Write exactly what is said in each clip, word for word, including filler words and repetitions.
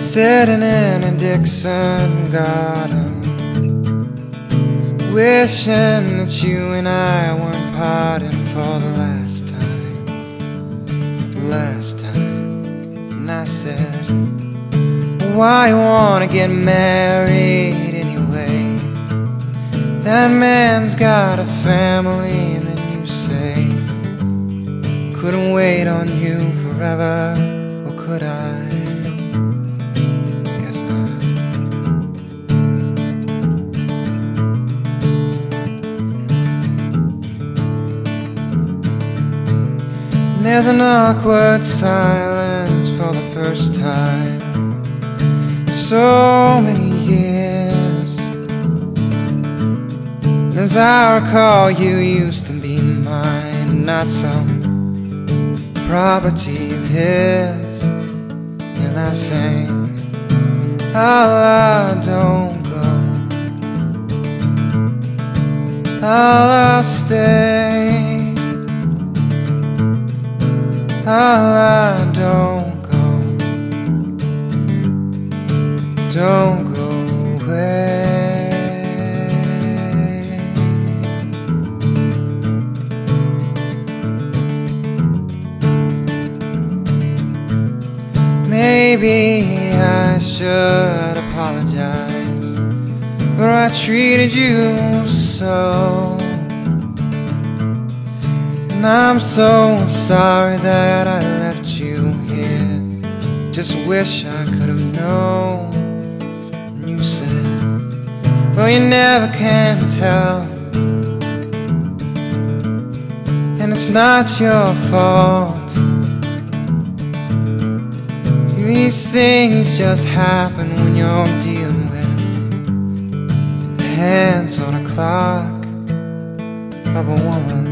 sitting in a Dixon garden, wishing that you and I weren't parting for the last time, the last time. And I said, why you wanna get married anyway? That man's got a family. And then you say, couldn't wait on you forever, or could I? Guess not. There's an awkward silence for the first time in so many years. As I recall, you used to be mine, not some property of his. And I sang, I'll don't go, I'll stay, I'll don't go, don't go away. Maybe I should apologize, for I treated you so. And I'm so sorry that I left you here. Just wish I could have known. And you said, well, you never can tell, and it's not your fault. These things just happen when you're dealing with the hands on a clock of a woman.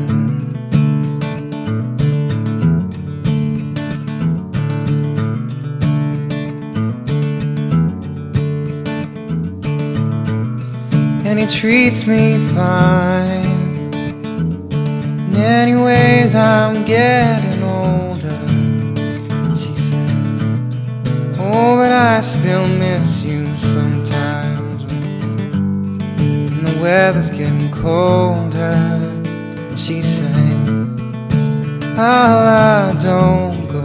And he treats me fine. And anyways, I'm getting older. Oh, but I still miss you sometimes when the weather's getting colder. She sang, I'll don't go,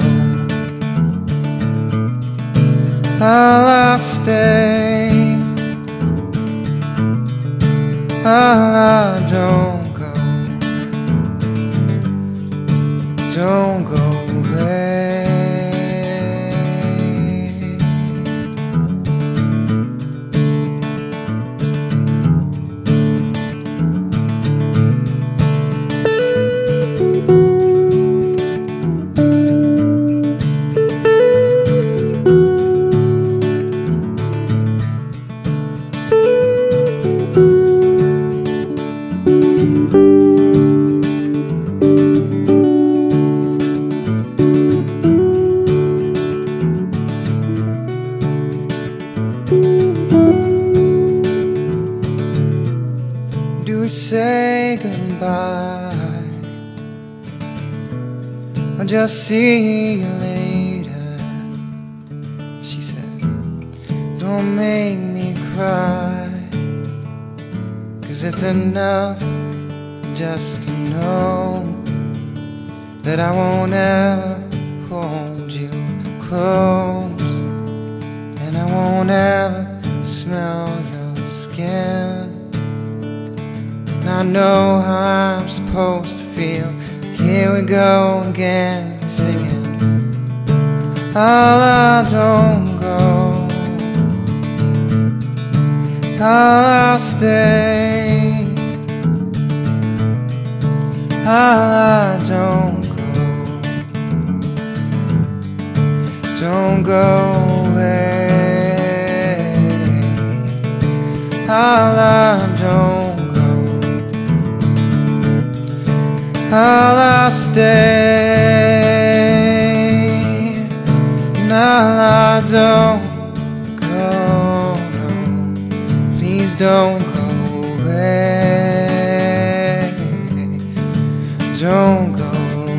I'll stay, I'll don't go, don't go away. Do we say goodbye, or just see you later? She said, don't make me cry, 'cause it's enough just to know that I won't ever hold you close, and I won't ever smell your skin. I know how I'm supposed to feel. Here we go again, singing, I'll don't go, I'll stay, I'll don't go, don't go away, I'll don't. I'll stay, I'll don't go, no, please don't go away, don't go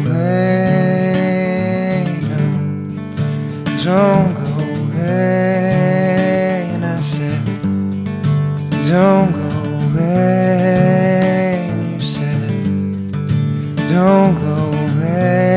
away, no, don't go away. don't go away. You said, don't go away.